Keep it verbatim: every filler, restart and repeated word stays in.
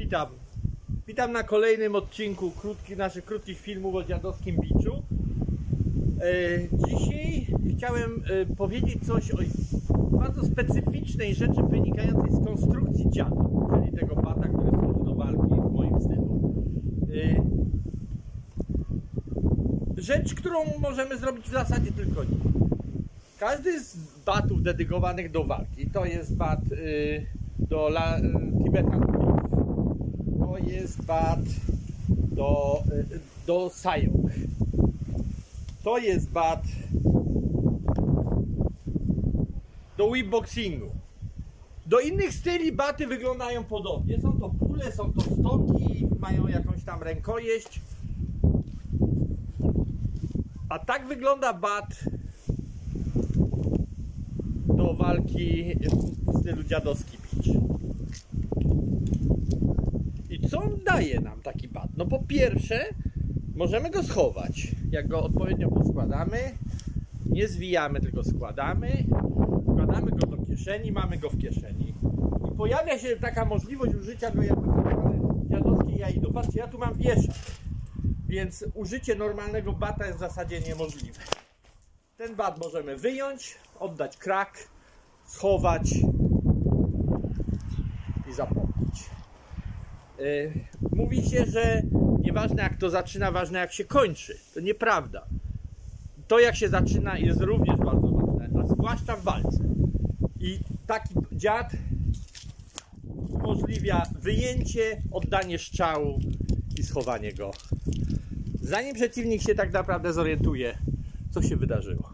Witam. Witam na kolejnym odcinku krótki, naszych krótkich filmów o dziadowskim biczu. Dzisiaj chciałem powiedzieć coś o bardzo specyficznej rzeczy wynikającej z konstrukcji dziada, czyli tego bata, który służy do walki w moim stylu. Rzecz, którą możemy zrobić w zasadzie tylko nie. Każdy z batów dedykowanych do walki, to jest bat do la, Tibetan Brief, to jest bat do, do Sayong, to jest bat do whipboxingu. Do innych styli baty wyglądają podobnie. Są to kule, są to stoki, mają jakąś tam rękojeść. A tak wygląda bat do walki w stylu dziadowski bicz. I co on daje nam taki bat? No po pierwsze, możemy go schować. Jak go odpowiednio poskładamy, nie zwijamy, tylko składamy, wkładamy go do kieszeni, mamy go w kieszeni. I pojawia się taka możliwość użycia go jako dziadowskiej jajdo. Patrzcie, ja tu mam wieszak, więc użycie normalnego bata jest w zasadzie niemożliwe. Ten bat możemy wyjąć, oddać krak, schować i zapomnieć. Yy, mówi się, że nieważne jak to zaczyna, ważne jak się kończy. To nieprawda. To jak się zaczyna jest również bardzo ważne, a zwłaszcza w walce. I taki dziad umożliwia wyjęcie, oddanie strzału i schowanie go, zanim przeciwnik się tak naprawdę zorientuje, co się wydarzyło.